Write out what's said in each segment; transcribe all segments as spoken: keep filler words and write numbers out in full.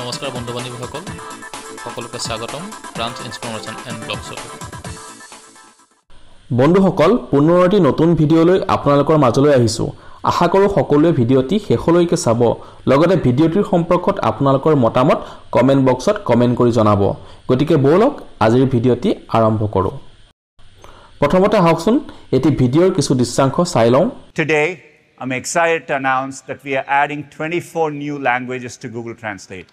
নমস্কাৰ বন্ধু বান্ধৱীসকল সকলোকে স্বাগতম ট্ৰান্স ইনফৰমেশ্যন এণ্ড ব্লগছত বন্ধুসকল পুনৰ এটি নতুন ভিডিঅ'লৈ আপোনালোকৰ মাজলৈ আহিছো আশা কৰো সকলোৱে ভিডিঅ'টি শেষলৈকে চাব লগতে ভিডিঅ'টিৰ সম্পৰ্কত আপোনালোকৰ মতামত কমেন্ট বক্সত কমেন্ট কৰি জনাব গতিকে বলক আজিৰ ভিডিঅ'টি আৰম্ভ কৰো প্ৰথমতে হাউকচোন এটি ভিডিঅ'ৰ কিছু দৃশ্যাংশ চাই লওঁ Today I'm excited to announce that we are adding twenty-four new languages to Google Translate.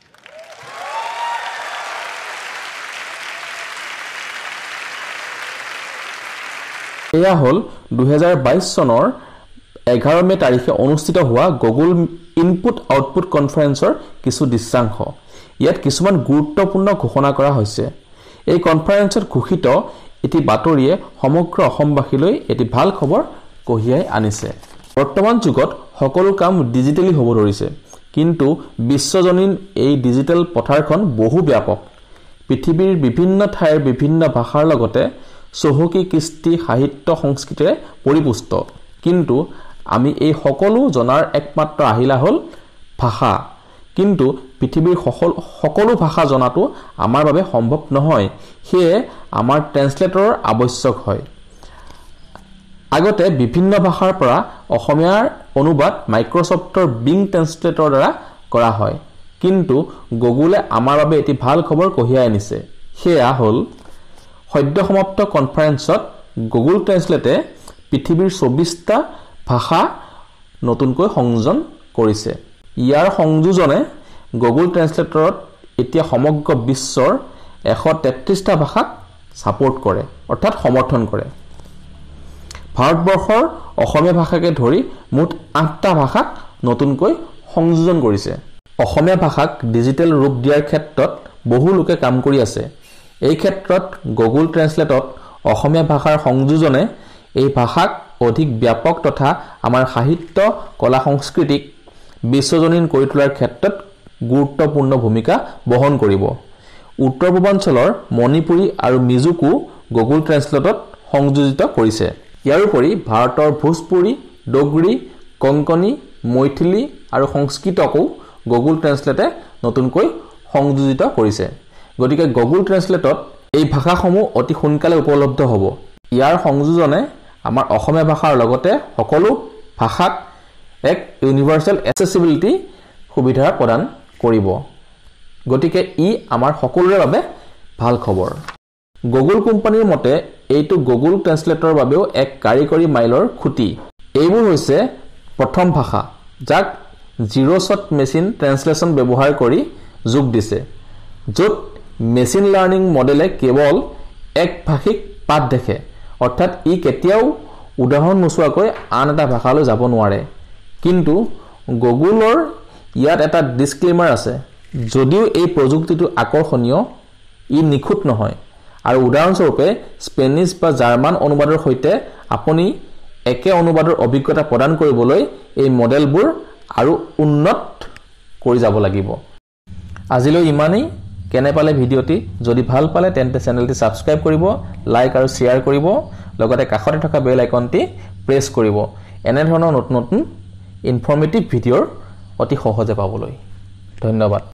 এয়া হল দুই হাজাৰ বাইশ চনৰ এঘাৰ মে তাৰিখে অনুষ্ঠিত হোৱা গুগল ইনপুট আউটপুট কনফাৰেন্সৰ কিছু দৃশ্যাংশ ইয়াত কিছুমান গুৰুত্বপূৰ্ণ ঘোষণা কৰা হৈছে এই কনফাৰেন্সত ঘোষিত এটি বাতৰিয়ে সমগ্ৰ অসমবাসীলৈ এটি ভাল খবৰ কঢ়িয়াই আনিছে বৰ্তমান যুগত সকলো কাম ডিজিটেলি হ'ব ধৰিছে কিন্তু বিশ্বজনীন এই ডিজিটেল পথাৰখন বহু ব্যাপক পৃথিৱীৰ বিভিন্ন ঠাইৰ বিভিন্ন ভাষাৰ লগতে চহকী কৃষ্টি সাহিত্য সংস্কৃতিৰে পৰিপুষ্ট কিন্তু আমি এই সকলো জনাৰ একমাত্ৰ আহিলা হল ভাষা কিন্তু পৃথিৱীৰ সকলো ভাষা জনাটো আমাৰ বাবে সম্ভৱ নহয় সেয়ে আমাৰ ট্ৰান্সলেটৰৰ আৱশ্যক হয় আগতে বিভিন্ন ভাষাৰ পৰা অসমীয়াৰ অনুবাদ মাইক্ৰসফটৰ বিং ট্ৰান্সলেটৰ দ্বাৰা কৰা হয় কিন্তু গুগলে আমাৰ বাবে এটি ভাল খবৰ কঢ়িয়াই আনিছে সেয়া হল সদ্য সমাপ্ত কনফাৰেন্সত গুগল ট্ৰান্সলেটে পৃথিৱীৰ চৌবিশটা ভাষা নতুনকৈ সংযোজন কৰিছে ইয়াৰ সংযোজনে গুগল ট্ৰান্সলেটৰত এতিয়া সমগ্ৰ বিশ্বৰ এশ তেত্ৰিশটা ভাষাক সাপোৰ্ট কৰে অৰ্থাৎ সমৰ্থন কৰে ভাৰতবৰ্ষৰ অসমীয়া ভাষাকে ধৰি মুঠ আঠটা ভাষাক নতুনকৈ সংযোজন কৰিছে অসমীয়া ভাষাক ডিজিটেল ৰূপ দিয়াৰ ক্ষেত্ৰত বহু লোকে কাম কৰি আছে এই ক্ষেত্ৰত গুগল ট্ৰান্সলেটত অসমীয়া ভাষাৰ সংযোজনে এই ভাষাক অধিক ব্যাপক তথা আমাৰ সাহিত্য কলা সংস্কৃতিক বিশ্বজনীন কৰি তোলাৰ ক্ষেত্ৰত গুৰুত্বপূৰ্ণ ভূমিকা বহন কৰিব উত্তৰ পূৰ্বাঞ্চলৰ মণিপুৰী আৰু মিজোকো গুগল ট্ৰান্সলেটত সংযোজিত কৰিছে ইয়াৰ উপৰি ভাৰতৰ ভোজপুৰী ডগৰী কংকণী মৈথিলী আৰু সংস্কৃতকো গুগল ট্ৰান্সলেটে নতুনকৈ সংযোজিত কৰিছে গতিকে গুগল ট্ৰান্সলেটত এই ভাষাসমূহ অতি সোনকালে উপলব্ধ হ'ব ইয়াৰ সংযোজনে আমাৰ অসমীয়া ভাষাৰ লগতে সকলো ভাষাক এক ইউনিভাৰ্সেল এক্সেসিবিলিটি সুবিধা প্ৰদান কৰিব গতিকে ই আমাৰ সকলোৰে বাবে ভাল খবৰ গুগল কোম্পানীৰ মতে এইটো গুগল ট্ৰান্সলেটৰ বাবেও এক কাৰিকৰী মাইলৰ খুঁটি এইবোৰ হৈছে প্ৰথম ভাষা যাক জিৰ' শ্বট মেচিন ট্ৰান্সলেচন ব্যৱহাৰ কৰি যোগ দিছে য'ত মেচিন লাৰ্নিং মডেলে কেৱল এক ভাষিক পাঠ দেখে অৰ্থাৎ ই কেতিয়াও উদাহৰণ নোচোৱাকৈ আন এটা ভাষালৈ যাব নোৱাৰে কিন্তু গুগলৰ ইয়াত এটা ডিসক্লেমাৰ আছে যদিও এই প্ৰযুক্তিটো আকৰ্ষণীয় ই নিখুঁত নহয় আৰু উদাহৰণস্বৰূপে স্পেনিছ বা জাৰ্মান অনুবাদৰ সৈতে আপুনি একে অনুবাদৰ অভিজ্ঞতা প্ৰদান কৰিবলৈ এই মডেলবোৰ আৰু উন্নত কৰি যাব লাগিব আজিলৈ ইমানেই কেনে পালে ভিডিঅ'টি যদি ভাল পালে তেন্তে চেনেলটি সাবস্ক্ৰাইব কৰিব লাইক আৰু শেয়াৰ কৰিব লগতে কাষতে থকা বেল আইকনটি প্ৰেছ কৰিব এনে ধৰণৰ নতুন নতুন ইনফৰমেটিভ ভিডিঅ'ৰ অতি সহজে পাবলৈ ধন্যবাদ